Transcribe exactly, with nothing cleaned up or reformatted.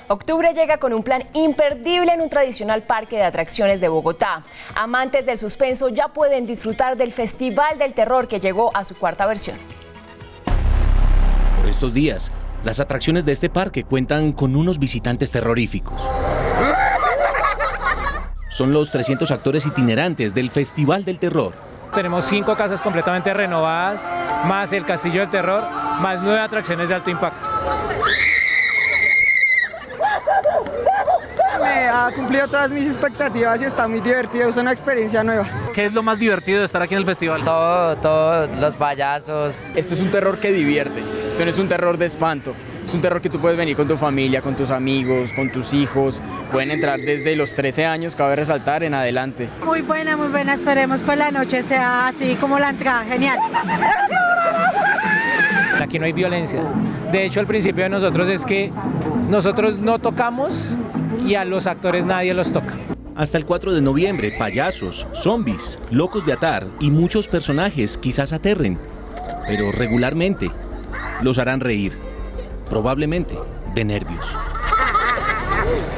Octubre llega con un plan imperdible en un tradicional parque de atracciones de Bogotá. Amantes del suspenso ya pueden disfrutar del Festival del Terror que llegó a su cuarta versión. Por estos días, las atracciones de este parque cuentan con unos visitantes terroríficos. Son los trescientos actores itinerantes del Festival del Terror. Tenemos cinco casas completamente renovadas, más el Castillo del Terror, más nueve atracciones de alto impacto. Me ha cumplido todas mis expectativas y está muy divertido, es una experiencia nueva. ¿Qué es lo más divertido de estar aquí en el festival? Todo, todo, los payasos. Esto es un terror que divierte, esto no es un terror de espanto, es un terror que tú puedes venir con tu familia, con tus amigos, con tus hijos, pueden entrar desde los trece años, cabe resaltar, en adelante. Muy buena, muy buena, esperemos pues la noche sea así como la entrada, genial. Aquí no hay violencia. De hecho, el principio de nosotros es que nosotros no tocamos y a los actores nadie los toca. Hasta el cuatro de noviembre, payasos, zombies, locos de atar y muchos personajes quizás aterren, pero regularmente los harán reír, probablemente de nervios.